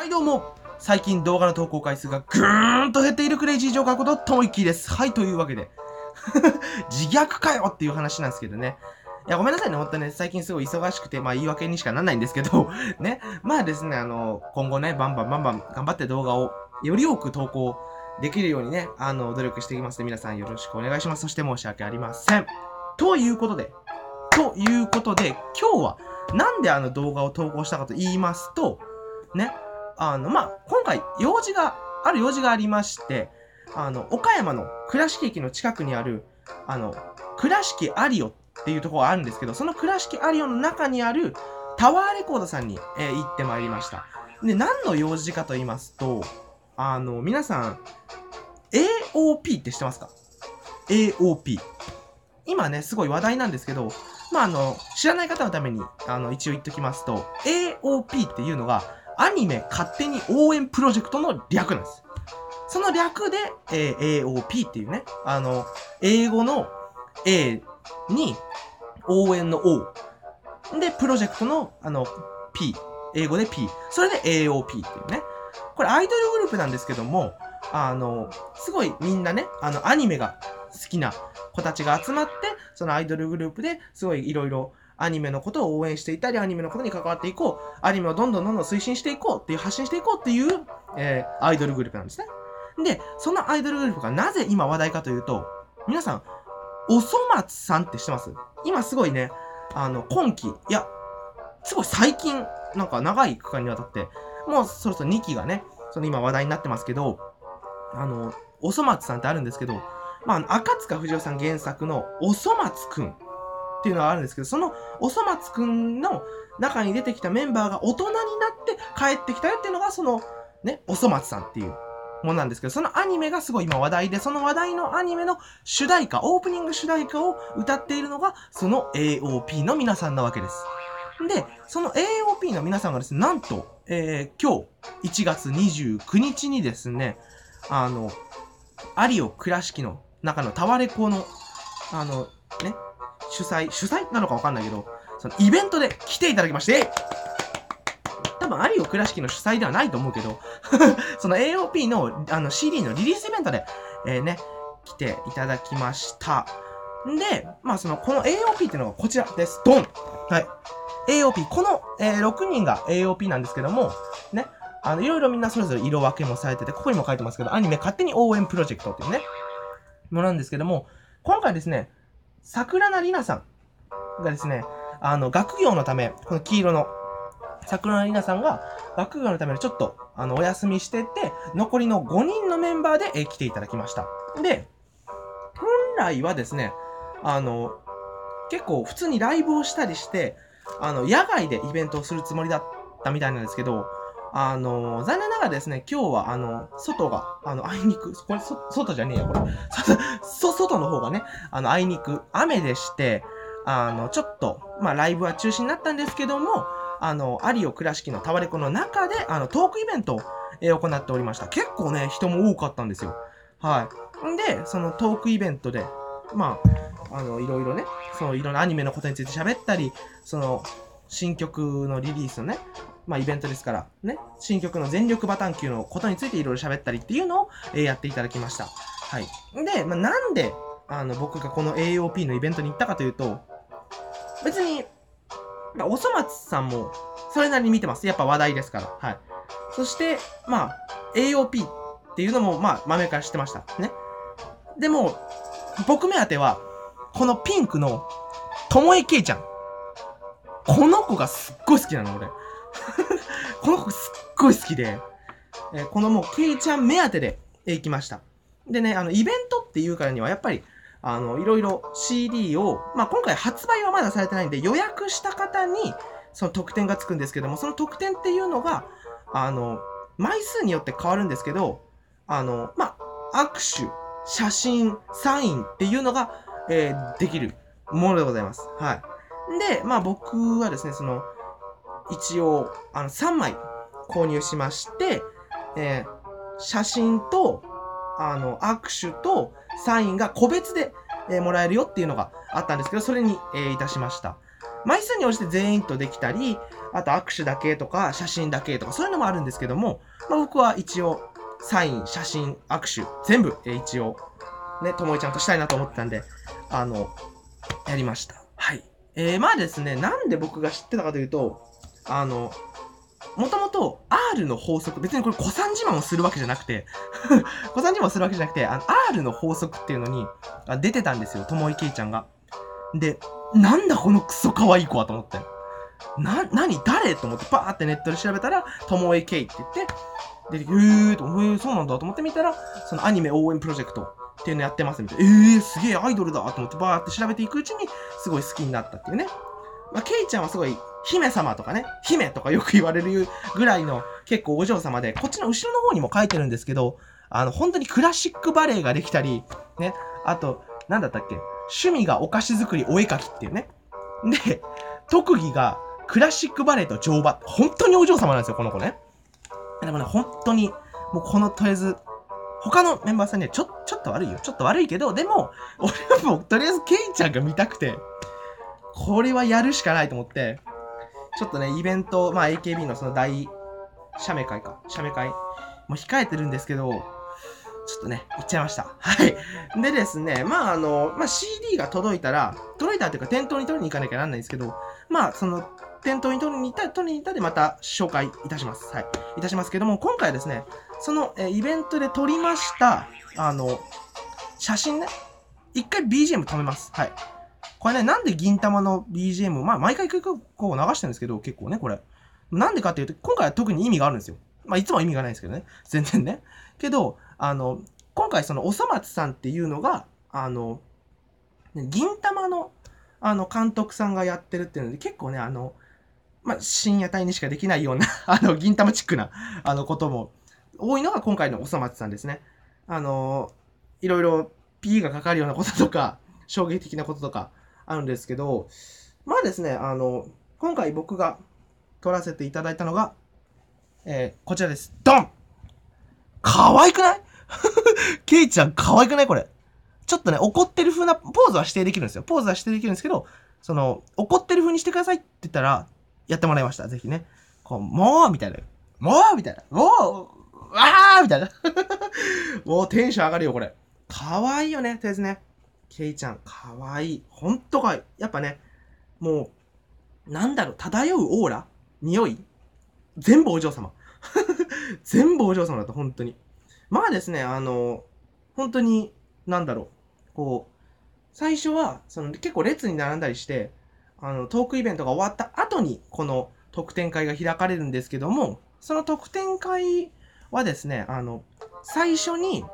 はいどうも、最近動画の投稿回数がぐーんと減っているクレイジージョーカーことともいきです。はい、というわけで自虐かよっていう話なんですけどね。いや、ごめんなさいね、ほんとね、最近すごい忙しくて、言い訳にしかなんないんですけどね、ですね、今後ね、バンバン頑張って動画をより多く投稿できるようにね、努力していきますので、皆さんよろしくお願いします。そして申し訳ありません。ということで、今日は、なんで動画を投稿したかと言いますと、ね、今回、ある用事がありまして、岡山の倉敷駅の近くにある、倉敷アリオっていうところがあるんですけど、その倉敷アリオの中にあるタワーレコードさんに、行ってまいりました。で、何の用事かと言いますと、皆さん、AOP って知ってますか？ AOP。今ね、すごい話題なんですけど、知らない方のために、一応言っときますと、AOP っていうのが、アニメ勝手に応援プロジェクトの略なんです。その略で、AOP っていうね、英語の A に、応援の O。で、プロジェクトの、P。英語で P。それで AOP っていうね。これアイドルグループなんですけども、すごいみんなね、アニメが好きな子たちが集まって、そのアイドルグループですごいいろいろアニメのことを応援していたり、アニメのことに関わっていこう、アニメをどんどん推進していこうっていう、発信していこうっていう、アイドルグループなんですね。で、そのアイドルグループがなぜ今話題かというと、皆さん、おそ松さんって知ってます？今すごいね、今期、いや、すごい最近、なんか長い区間にわたって、もうそろそろ2期がね、その今話題になってますけど、おそ松さんってあるんですけど、赤塚不二夫さん原作のおそ松くんっていうのがあるんですけど、そのおそ松くんの中に出てきたメンバーが大人になって帰ってきたよっていうのが、その、ね、おそ松さんっていうものなんですけど、そのアニメがすごい今話題で、その話題のアニメの主題歌、オープニング主題歌を歌っているのが、その AOP の皆さんなわけです。で、その AOP の皆さんがですね、なんと、今日、1月29日にですね、アリオ倉敷の中のタワレコの、ね、主催なのかわかんないけど、そのイベントで来ていただきまして、多分アリオ倉敷の主催ではないと思うけど、その AOP のCD のリリースイベントで、来ていただきました。で、この AOP っていうのがこちらです。ドン！はい。AOP、この、6人が AOP なんですけども、ね、いろいろみんなそれぞれ色分けもされてて、ここにも書いてますけど、アニメ勝手に応援プロジェクトっていうね、ものなんですけども、今回ですね、桜名里奈さんがですね、学業のため、この黄色の桜名里奈さんが学業のためにちょっと、お休みしてて、残りの5人のメンバーで、来ていただきました。で、本来はですね、結構普通にライブをしたりして、野外でイベントをするつもりだったみたいなんですけど、残念ながらですね、今日は、外が、あいにく、これ、外じゃねえよ、これ。外の方がね、あいにく、雨でして、ちょっと、ライブは中止になったんですけども、アリオ倉敷のタワレコの中で、トークイベントを、行っておりました。結構ね、人も多かったんですよ。はい。で、そのトークイベントで、いろいろね、いろんなアニメのことについて喋ったり、新曲のリリースのね、イベントですから、ね、新曲の全力バタンキューのことについていろいろ喋ったりっていうのを、やっていただきました。はい。で、なんで、僕がこの AOP のイベントに行ったかというと、別に、おそ松さんも、それなりに見てます。やっぱ話題ですから。はい。そして、AOP っていうのも、豆から知ってました。ね。でも、僕目当ては、このピンクの、ともえけいちゃん。この子がすっごい好きなの、俺。この子すっごい好きで、このもう、けいちゃん目当てで行きました。でね、イベントっていうからには、やっぱり、いろいろ CD を、今回発売はまだされてないんで、予約した方に、その特典がつくんですけども、その特典っていうのが、枚数によって変わるんですけど、握手、写真、サインっていうのが、できるものでございます。はい。で、僕はですね、一応、3枚購入しまして、写真と、握手とサインが個別で、もらえるよっていうのがあったんですけど、それに、いたしました。枚数に応じて全員とできたり、 あと握手だけとか、写真だけとか、そういうのもあるんですけども、まあ、僕は一応、サイン、写真、握手、全部、一応、ね、ともえちゃんとしたいなと思ってたんで、やりました。はい。まあですね、なんで僕が知ってたかというと、もともと R の法則、別にこれ、古参自慢をするわけじゃなくて、古参自慢をするわけじゃなくて、R の法則っていうのに出てたんですよ、ともいけいちゃんが。で、なんだこのクソ可愛い子はと思って。誰と思ってパーってネットで調べたら、ともえけいって言って、出てきて、そうなんだと思ってみたら、そのアニメ応援プロジェクトっていうのやってますみたいな。すげえアイドルだと思ってバーって調べていくうちに、すごい好きになったっていうね。まあ、ケイちゃんはすごい、姫様とかね、姫とかよく言われるぐらいの結構お嬢様で、こっちの後ろの方にも書いてるんですけど、本当にクラシックバレエができたり、ね、あと、なんだったっけ、趣味がお菓子作り、お絵描きっていうね。で、特技がクラシックバレエと乗馬。本当にお嬢様なんですよ、この子ね。でもね、本当に、もうこのとりあえず、他のメンバーさんにはちょっと悪いよ。ちょっと悪いけど、でも、俺はもうとりあえずケイちゃんが見たくて、これはやるしかないと思って、ちょっとね、イベント、まあ AKB のその写メ会も控えてるんですけど、ちょっとね、行っちゃいました。はい。でですね、まあCD が届いたっていうか店頭に取りに行かなきゃなんないんですけど、まあその、店頭に取りに行ったでまた紹介いたします。はい。いたしますけども、今回はですね、その、イベントで撮りました、写真ね、一回 BGM 止めます。はい。これね、なんで銀玉の BGM、まあ、毎回こう流してるんですけど、結構ね、これ。なんでかっていうと、今回は特に意味があるんですよ。まあ、いつもは意味がないんですけどね。全然ね。けど、今回その、おそ松さんっていうのが、銀玉の、監督さんがやってるっていうので、結構ね、まあ、深夜帯にしかできないような銀玉チックな、ことも多いのが今回のおそ松さんですね。いろいろ P がかかるようなこととか、衝撃的なこととかあるんですけど、まあですね、今回僕が撮らせていただいたのが、こちらです。ドン可愛くないケイちゃん可愛くないこれ。ちょっとね、怒ってる風なポーズは指定できるんですよ。ポーズは指定できるんですけど、その、怒ってる風にしてくださいって言ったら、やってもらいました。ぜひね。こう、もうみたいな。もうみたいな。もうわーみたいな。もうテンション上がるよ、これ。可愛いよね、とりあえずね。ケイちゃん、可愛い。ほんと可愛い。やっぱね、もう、なんだろう、漂うオーラ匂い全部お嬢様。全部お嬢様だと、本当に。まあですね、本当に、なんだろう、こう、最初は、結構列に並んだりして、トークイベントが終わった後に、この特典会が開かれるんですけども、その特典会はですね、最初に、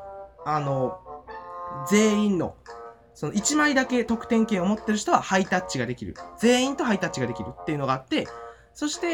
全員の、その1枚だけ特典券を持ってる人はハイタッチができる。全員とハイタッチができるっていうのがあって、そして、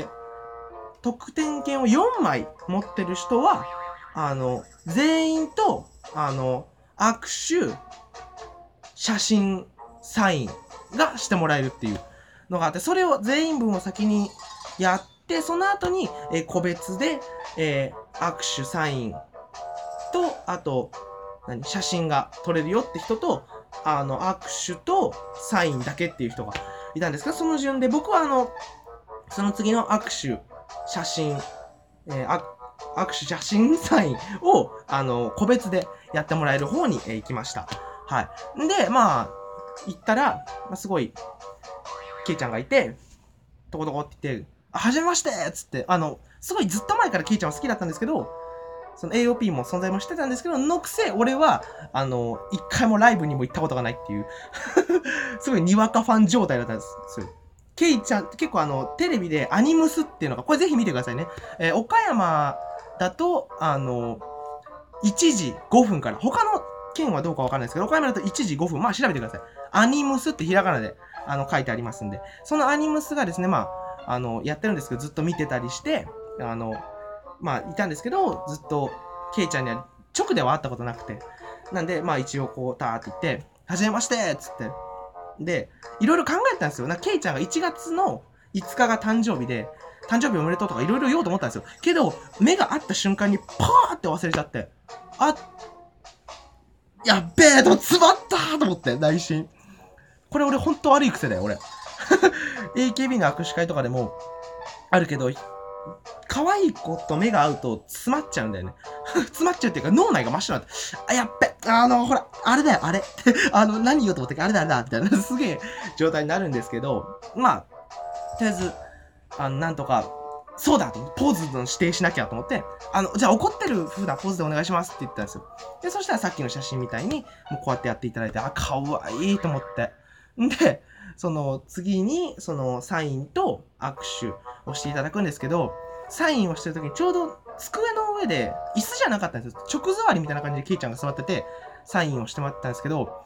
特典券を4枚持ってる人は、全員と、握手、写真、サインがしてもらえるっていうのがあって、それを全員分を先にやって、その後に、個別で、握手、サインと、あと、写真が撮れるよって人と、握手とサインだけっていう人がいたんですが、その順で僕はその次の握手、写真、握手、写真、サインを、個別でやってもらえる方に、行きました。はい。で、まあ、行ったら、すごい、ケイちゃんがいて、トコトコって言って、はじめましてつって、すごいずっと前からケイちゃんは好きだったんですけど、その AOP も存在もしてたんですけど、のくせ、俺は、一回もライブにも行ったことがないっていうすごいにわかファン状態だったんですよ。ケイちゃん、結構テレビでアニムスっていうのが、これぜひ見てくださいね。岡山だと、1時5分から、他の県はどうかわかんないですけど、岡山だと1時5分、まあ調べてください。アニムスってひらがなで、書いてありますんで、そのアニムスがですね、まあ、やってるんですけど、ずっと見てたりして、まあ、いたんですけど、ずっと、ケイちゃんには直では会ったことなくて。なんで、まあ一応こう、ターって言って、はじめましてつって。で、いろいろ考えたんですよ。ケイちゃんが1月の5日が誕生日で、誕生日おめでとうとかいろいろ言おうと思ったんですよ。けど、目が合った瞬間にパーって忘れちゃって、やっべえと詰まったーと思って、内心。これ俺ほんと悪い癖だよ、俺。AKB の握手会とかでも、 あるけど、可愛い子と目が合うと詰まっちゃうんだよね。詰まっちゃうっていうか脳内が真っ白になって、あ、やっべ、ほら、あれだよ、あれ。何言おうと思ったっけ、あれだ、あれだ、みたいな、すげえ状態になるんですけど、まあ、とりあえず、なんとか、そうだと、ポーズの指定しなきゃと思って、じゃあ怒ってる風なポーズでお願いしますって言ったんですよ。で、そしたらさっきの写真みたいに、もうこうやってやっていただいて、あ、かわいいと思って。で、次に、サインと握手をしていただくんですけど、サインをしてるときにちょうど机の上で、椅子じゃなかったんですよ。直座りみたいな感じでケイちゃんが座ってて、サインをしてもらったんですけど、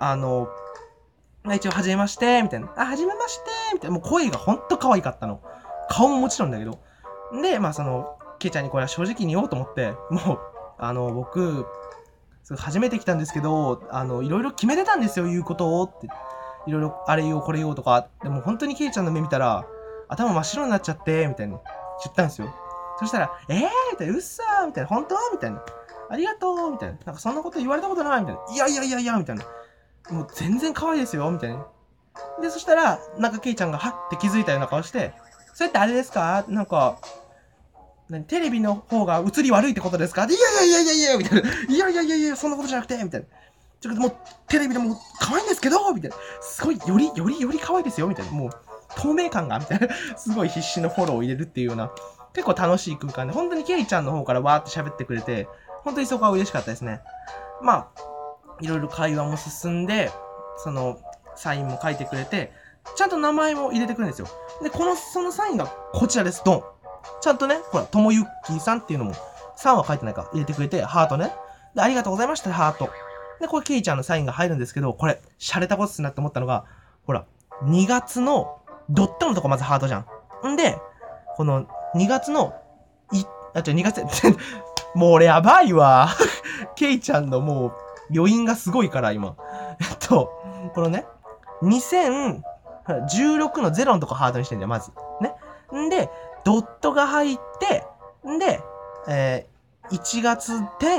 一応、はじめまして、みたいな。はじめまして、みたいな。もう声がほんと可愛かったの。顔ももちろんだけど。で、ケイちゃんにこれは正直に言おうと思って、もう、僕、初めて来たんですけど、いろいろ決めてたんですよ、言うことをって。いろいろ、あれ言おう、これ言おうとか。でも本当にケイちゃんの目見たら、頭真っ白になっちゃって、みたいな。言ったんですよ。そしたら、みたいな、うっさーみたいな、本当みたいな。ありがとうみたいな。なんかそんなこと言われたことないみたいな。いやみたいな。もう全然可愛いですよみたいな。で、そしたら、なんかケイちゃんがはって気づいたような顔して、それってあれですかなんか、テレビの方が映り悪いってことですかいやみたいな。いや、そんなことじゃなくてみたいな。ちょっともう、テレビでも可愛いんですけどみたいな。すごい、より可愛いですよみたいな。もう、透明感がみたいな。すごい必死のフォローを入れるっていうような、結構楽しい空間で、本当にケイちゃんの方からわーって喋ってくれて、本当にそこは嬉しかったですね。まあ、いろいろ会話も進んで、サインも書いてくれて、ちゃんと名前も入れてくるんですよ。で、そのサインがこちらです。ドン。ちゃんとね、ほら、ともゆっきーさんっていうのも、さんは書いてないか入れてくれて、ハートね。で、ありがとうございました、ハート。で、これ、ケイちゃんのサインが入るんですけど、これ、洒落たことすなって思ったのが、ほら、2月のドットのとこまずハートじゃん。んで、この2月の、2月、もう俺やばいわ。ケイちゃんのもう余韻がすごいから今。このね、2016の0のとこハートにしてんだよ、まず。ね。んで、ドットが入って、んで、1月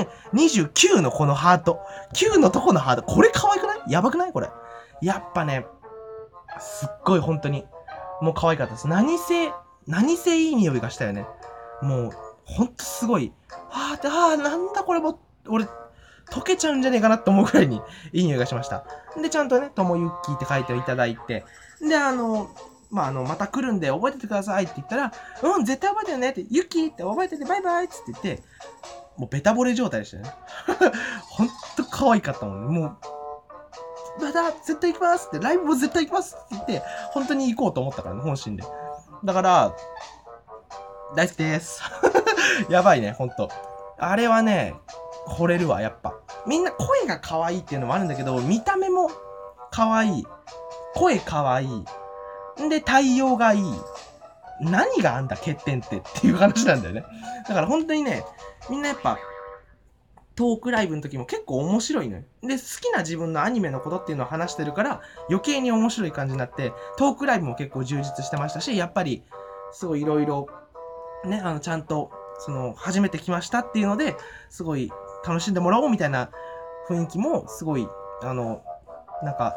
29のこのハート。9のとこのハート。これ可愛くない？やばくない？これ。やっぱね、すっごい本当に、もう可愛かったです。何せいい匂いがしたよね。もう、ほんとすごい。なんだこれも、俺、溶けちゃうんじゃねえかなって思うくらいにいい匂いがしました。で、ちゃんとね、ともゆっきーって書いていただいて、で、また来るんで覚えててくださいって言ったら、絶対覚えてるねって、ゆきって覚えててバイバイって言って、もうベタ惚れ状態でしたね。ほんと可愛かったもんね。もう、また絶対行きますって、ライブも絶対行きますって言って、本当に行こうと思ったからね、本心で。だから、大好きです。やばいね、ほんと。あれはね、惚れるわ、やっぱ。みんな声が可愛いっていうのもあるんだけど、見た目も可愛い。声可愛い。んで、対応がいい。何があんだ、欠点っていう話なんだよね。だから本当にね、みんなやっぱ、トークライブの時も結構面白いのよ。で、好きな自分のアニメのことっていうのを話してるから、余計に面白い感じになって、トークライブも結構充実してましたし、やっぱり、すごいいろいろ、ね、ちゃんと、初めて来ましたっていうので、すごい楽しんでもらおうみたいな雰囲気も、すごい、なんか、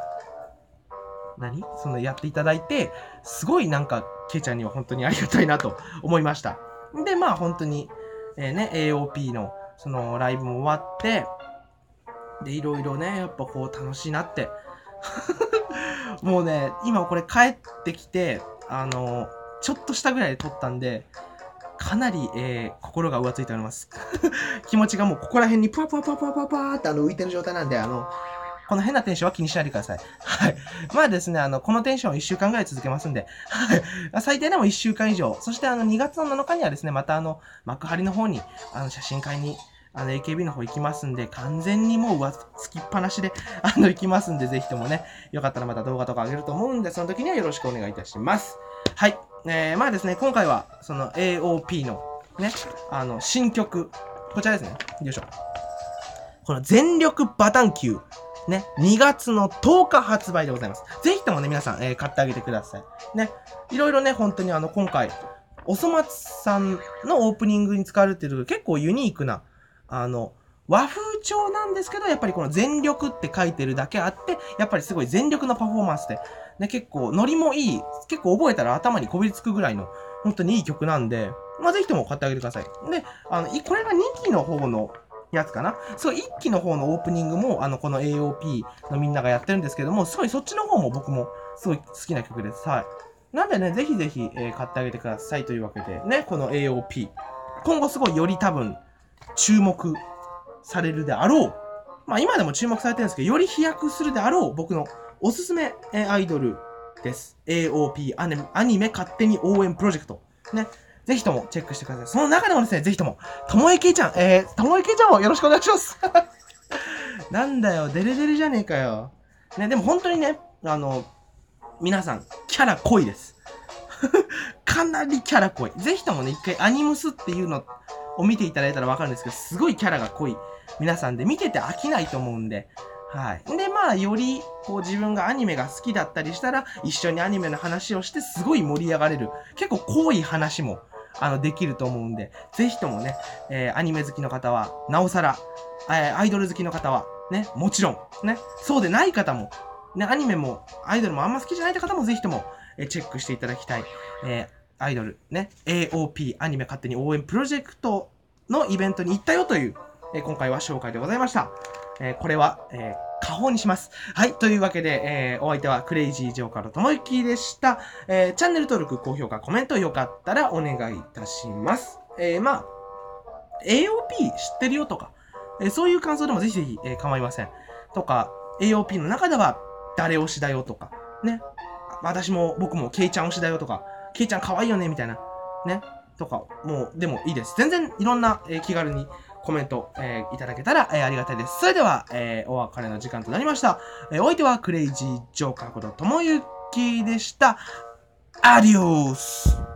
やっていただいて、すごいなんか、ケイちゃんには本当にありがたいなと思いました。で、まあ本当に、AOP の、ライブも終わって、で、いろいろね、やっぱこう楽しいなって。もうね、今これ帰ってきて、ちょっとしたぐらいで撮ったんで、かなり、心が浮ついております。気持ちがもうここら辺にパーって浮いてる状態なんで、この変なテンションは気にしないでください。はい。まあですね、このテンションを1週間ぐらい続けますんで、はい。最低でも1週間以上。そして2月の7日にはですね、また幕張の方に、写真会に、AKB の方行きますんで、完全にもう上つきっぱなしで、行きますんで、ぜひともね、よかったらまた動画とか上げると思うんで、その時にはよろしくお願いいたします。はい。まあですね、今回は、AOP の、ね、新曲、こちらですね。よいしょ。この全力バタンキュー。ね、2月の10日発売でございます。ぜひともね、皆さん、買ってあげてください。ね、いろいろね、本当に今回、おそ松さんのオープニングに使われてる結構ユニークな、和風調なんですけど、やっぱりこの全力って書いてるだけあって、やっぱりすごい全力のパフォーマンスで、ね、結構ノリもいい、結構覚えたら頭にこびりつくぐらいの本当にいい曲なんで、ぜひとも買ってあげてください。で、これが2期の方のやつかな。そう、1期の方のオープニングも、この AOP のみんながやってるんですけども、すごいそっちの方も僕もすごい好きな曲です。はい。なんでね、ぜひぜひ、買ってあげてくださいというわけで、ね、この AOP。今後すごいより多分、注目されるであろう。今でも注目されてるんですけど、より飛躍するであろう僕のおすすめアイドルです。AOP アニメ勝手に応援プロジェクト。ね。ぜひともチェックしてください。その中でもですね、ぜひとも、ともえけいちゃん、ともえけいちゃんもよろしくお願いします。なんだよ、デレデレじゃねえかよ。ね、でも本当にね、皆さん、キャラ濃いです。かなりキャラ濃い。ぜひともね、一回アニムスっていうのを見ていただいたらわかるんですけど、すごいキャラが濃い皆さんで見てて飽きないと思うんで、はい。で、より、自分がアニメが好きだったりしたら、一緒にアニメの話をして、すごい盛り上がれる。結構濃い話も、できると思うんで、ぜひともね、アニメ好きの方は、なおさら、アイドル好きの方は、ね、もちろん、ね、そうでない方も、ね、アニメも、アイドルもあんま好きじゃないって方も、ぜひとも、チェックしていただきたい、アイドル、ね、AOP、アニメ勝手に応援プロジェクトのイベントに行ったよという、今回は紹介でございました。これは、下方にします。はい。というわけで、お相手はクレイジージョーカーのともゆきでした。チャンネル登録、高評価、コメントよかったらお願いいたします。AOP 知ってるよとか、そういう感想でもぜひぜひ、構いません。とか、AOP の中では誰推しだよとか、ね。僕もケイちゃん推しだよとか、ケイちゃん可愛いよねみたいな、ね。とか、でもいいです。全然いろんな、気軽にコメント、いただけたら、ありがたいです。それでは、お別れの時間となりました。お相手はクレイジージョーカーことともゆきでした。アディオス